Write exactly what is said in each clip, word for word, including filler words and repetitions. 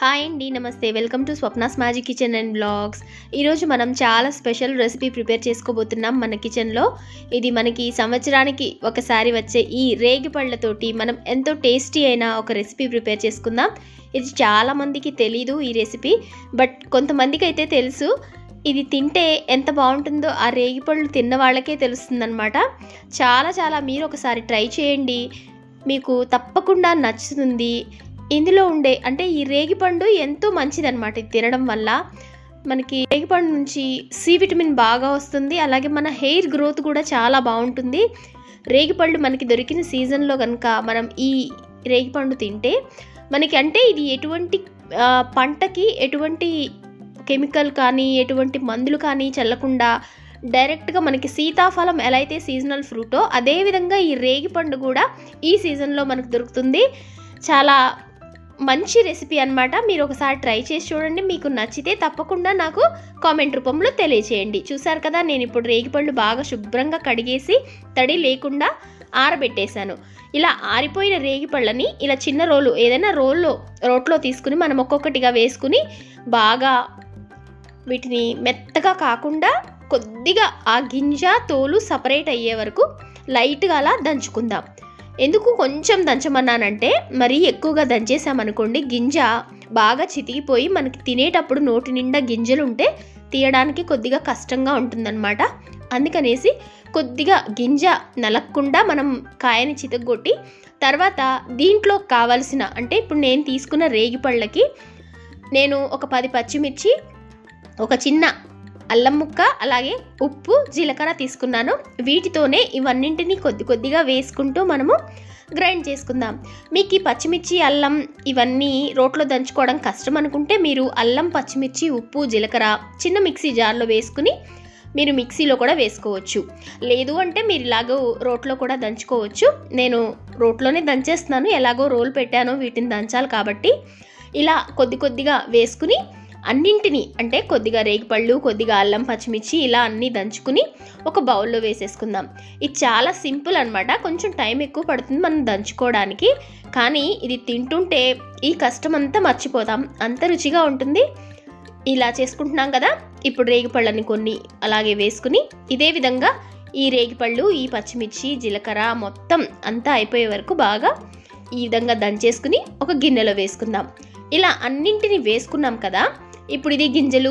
Hi అండి, నమస్తే. Welcome to Swapna's magic kitchen and blogs. ఈరోజు మనం చాలా స్పెషల్ రెసిపీ ప్రిపేర్ చేసుకోబోతున్నాం మన కిచెన్లో. ఇది మనకి సంవత్సరానికి ఒకసారి వచ్చే ఈ రేగి పళ్ళతోటి మనం ఎంతో టేస్టీ అయిన ఒక రెసిపీ ప్రిపేర్ చేసుకుందాం. ఇది చాలామందికి తెలీదు ఈ రెసిపీ, బట్ కొంతమందికి అయితే తెలుసు. ఇది తింటే ఎంత బాగుంటుందో ఆ రేగి పళ్ళు తిన్న వాళ్ళకే తెలుస్తుందన్నమాట. చాలా చాలా మీరు ఒకసారి ట్రై చేయండి, మీకు తప్పకుండా నచ్చుతుంది. ఇందులో ఉండే అంటే ఈ రేగిపండు ఎంతో మంచిదన్నమాట. ఇది తినడం వల్ల మనకి రేగిపండు నుంచి సి విటమిన్ బాగా వస్తుంది, అలాగే మన హెయిర్ గ్రోత్ కూడా చాలా బాగుంటుంది. రేగిపళ్ళు మనకి దొరికిన సీజన్లో కనుక మనం ఈ రేగిపండు తింటే మనకి అంటే ఇది ఎటువంటి పంటకి ఎటువంటి కెమికల్ కానీ ఎటువంటి మందులు కానీ చల్లకుండా డైరెక్ట్గా మనకి సీతాఫలం ఎలా అయితే సీజనల్ ఫ్రూటో అదేవిధంగా ఈ రేగిపండు కూడా ఈ సీజన్లో మనకు దొరుకుతుంది. చాలా మంచి రెసిపీ అన్నమాట. మీరు ఒకసారి ట్రై చేసి చూడండి, మీకు నచ్చితే తప్పకుండా నాకు కామెంట్ రూపంలో తెలియచేయండి. చూసారు కదా, నేను ఇప్పుడు రేగిపళ్ళు బాగా శుభ్రంగా కడిగేసి తడి లేకుండా ఆరబెట్టేశాను. ఇలా ఆరిపోయిన రేగిపళ్ళని ఇలా చిన్న రోలు ఏదైనా రోల్లో రోట్లో తీసుకుని మనం ఒక్కొక్కటిగా వేసుకుని బాగా వీటిని మెత్తగా కాకుండా కొద్దిగా ఆ గింజ తోలు సపరేట్ అయ్యే వరకు లైట్గా అలా దంచుకుందాం. ఎందుకు కొంచెం దంచమన్నానంటే మరీ ఎక్కువగా దంచేసామనుకోండి గింజ బాగా చితికిపోయి మనకి తినేటప్పుడు నోటి నిండా గింజలు ఉంటే తీయడానికి కొద్దిగా కష్టంగా ఉంటుందన్నమాట. అందుకనేసి కొద్దిగా గింజ నలగకుండా మనం కాయని చితగొట్టి తర్వాత దీంట్లో కావలసిన అంటే ఇప్పుడు నేను తీసుకున్న రేగిపళ్ళకి నేను ఒక పది పచ్చిమిర్చి, ఒక చిన్న అల్లం ముక్క, అలాగే ఉప్పు, జీలకర్ర తీసుకున్నాను. వీటితోనే ఇవన్నింటినీ కొద్ది కొద్దిగా వేసుకుంటూ మనము గ్రైండ్ చేసుకుందాం. మీకు ఈ పచ్చిమిర్చి, అల్లం ఇవన్నీ రోట్లో దంచుకోవడం కష్టం అనుకుంటే మీరు అల్లం, పచ్చిమిర్చి, ఉప్పు, జీలకర్ర చిన్న మిక్సీ జార్లో వేసుకుని మీరు మిక్సీలో కూడా వేసుకోవచ్చు. లేదు అంటే మీరు ఇలాగో రోట్లో కూడా దంచుకోవచ్చు. నేను రోట్లోనే దంచేస్తున్నాను, ఎలాగో రోల్ పెట్టాను వీటిని దంచాలి కాబట్టి. ఇలా కొద్ది కొద్దిగా వేసుకుని అన్నింటినీ అంటే కొద్దిగా రేగిపళ్ళు, కొద్దిగా అల్లం, పచ్చిమిర్చి ఇలా అన్నీ దంచుకుని ఒక బౌల్లో వేసేసుకుందాం. ఇది చాలా సింపుల్ అనమాట. కొంచెం టైం ఎక్కువ పడుతుంది మనం దంచుకోవడానికి, కానీ ఇది తింటుంటే ఈ కష్టం అంతా మర్చిపోతాం, అంత రుచిగా ఉంటుంది. ఇలా చేసుకుంటున్నాం కదా. ఇప్పుడు రేగిపళ్ళని కొన్ని అలాగే వేసుకుని ఇదే విధంగా ఈ రేగిపళ్ళు, ఈ పచ్చిమిర్చి, జీలకర్ర మొత్తం అంతా అయిపోయే వరకు బాగా ఈ విధంగా దంచేసుకుని ఒక గిన్నెలో వేసుకుందాం. ఇలా అన్నింటినీ వేసుకున్నాం కదా. ఇప్పుడు ఇది గింజలు,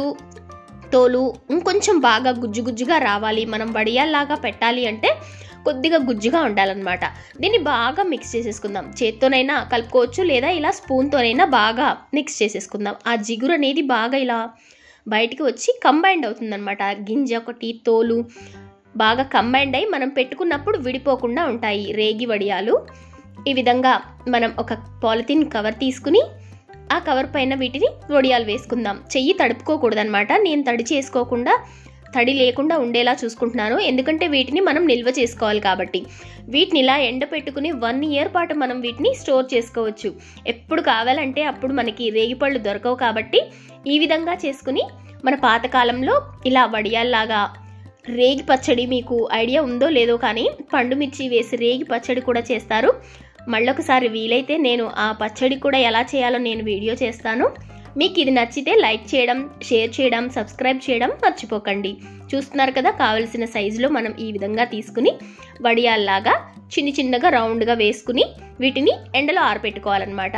తోలు ఇంకొంచెం బాగా గుజ్జు గుజ్జుగా రావాలి. మనం వడియాల్లాగా పెట్టాలి అంటే కొద్దిగా గుజ్జుగా ఉండాలన్నమాట. దీన్ని బాగా మిక్స్ చేసేసుకుందాం. చేత్తోనైనా కలుపుకోవచ్చు, లేదా ఇలా స్పూన్తోనైనా బాగా మిక్స్ చేసేసుకుందాం. ఆ జిగురు అనేది బాగా ఇలా బయటికి వచ్చి కంబైండ్ అవుతుందన్నమాట. గింజ ఒకటి, తోలు బాగా కంబైండ్ అయ్యి మనం పెట్టుకున్నప్పుడు విడిపోకుండా ఉంటాయి రేగి వడియాలు. ఈ విధంగా మనం ఒక పాలిథిన్ కవర్ తీసుకుని ఆ కవర్ పైన వీటిని వడియాలు వేసుకుందాం. చెయ్యి తడుపుకోకూడదనమాట. నేను తడి చేసుకోకుండా తడి లేకుండా ఉండేలా చూసుకుంటున్నాను, ఎందుకంటే వీటిని మనం నిల్వ చేసుకోవాలి కాబట్టి. వీటిని ఇలా ఎండ పెట్టుకుని వన్ ఇయర్ పాటు మనం వీటిని స్టోర్ చేసుకోవచ్చు. ఎప్పుడు కావాలంటే అప్పుడు మనకి రేగిపళ్ళు దొరకవు కాబట్టి ఈ విధంగా చేసుకుని మన పాతకాలంలో ఇలా వడియాల్లాగా రేగి పచ్చడి, మీకు ఐడియా ఉందో లేదో కానీ పండు మిర్చి వేసి రేగి పచ్చడి కూడా చేస్తారు. మళ్ళొకసారి వీలైతే నేను ఆ పచ్చడి కూడా ఎలా చేయాలో నేను వీడియో చేస్తాను. మీకు ఇది నచ్చితే లైక్ చేయడం, షేర్ చేయడం, సబ్స్క్రైబ్ చేయడం మర్చిపోకండి. చూస్తున్నారు కదా, కావలసిన సైజులో మనం ఈ విధంగా తీసుకుని వడియాల్లాగా చిన్న చిన్నగా రౌండ్గా వేసుకుని వీటిని ఎండలో ఆరబెట్టుకోవాలన్నమాట.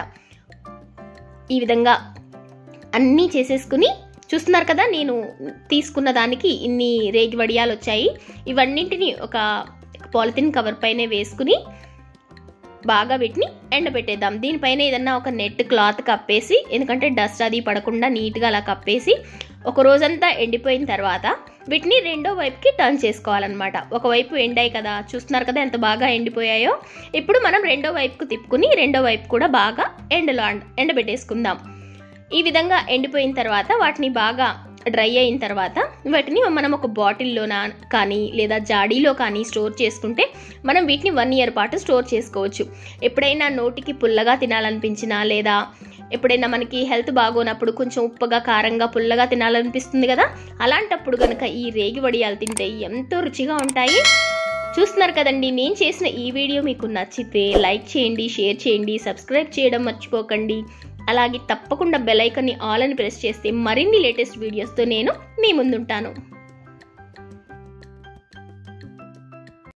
ఈ విధంగా అన్నీ చేసేసుకుని చూస్తున్నారు కదా, నేను తీసుకున్న దానికి ఇన్ని రేగి వడియాలు వచ్చాయి. ఇవన్నింటినీ ఒక పాలిథిన్ కవర్ పైనే వేసుకుని బాగా వీటిని ఎండబెట్టేద్దాం. దీనిపైన ఏదన్నా ఒక నెట్ క్లాత్ కప్పేసి, ఎందుకంటే డస్ట్ అది పడకుండా నీట్గా అలా కప్పేసి ఒక రోజంతా ఎండిపోయిన తర్వాత వీటిని రెండో వైపుకి టర్న్ చేసుకోవాలన్నమాట. ఒకవైపు ఎండాయి కదా, చూస్తున్నారు కదా ఎంత బాగా ఎండిపోయాయో. ఇప్పుడు మనం రెండో వైపుకు తిప్పుకుని రెండో వైపు కూడా బాగా ఎండలో ఎండబెట్టేసుకుందాం. ఈ విధంగా ఎండిపోయిన తర్వాత వాటిని బాగా డ్రై అయిన తర్వాత వాటిని మనం ఒక బాటిల్లోనా కానీ లేదా జాడీలో కానీ స్టోర్ చేసుకుంటే మనం వీటిని వన్ ఇయర్ పాటు స్టోర్ చేసుకోవచ్చు. ఎప్పుడైనా నోటికి పుల్లగా తినాలనిపించినా, లేదా ఎప్పుడైనా మనకి హెల్త్ బాగోనప్పుడు కొంచెం ఉప్పగా, కారంగా, పుల్లగా తినాలనిపిస్తుంది కదా, అలాంటప్పుడు కనుక ఈ రేగి వడియాలు తింటే ఎంతో రుచిగా ఉంటాయి. చూస్తున్నారు కదండి, నేను చేసిన ఈ వీడియో మీకు నచ్చితే లైక్ చేయండి, షేర్ చేయండి, సబ్స్క్రైబ్ చేయడం మర్చిపోకండి. అలాగే తప్పకుండా బెల్ ఐకాన్ని ఆల్ అని ప్రెస్ చేస్తే మరిన్ని లేటెస్ట్ వీడియోస్తో నేను మీ ముందుంటాను.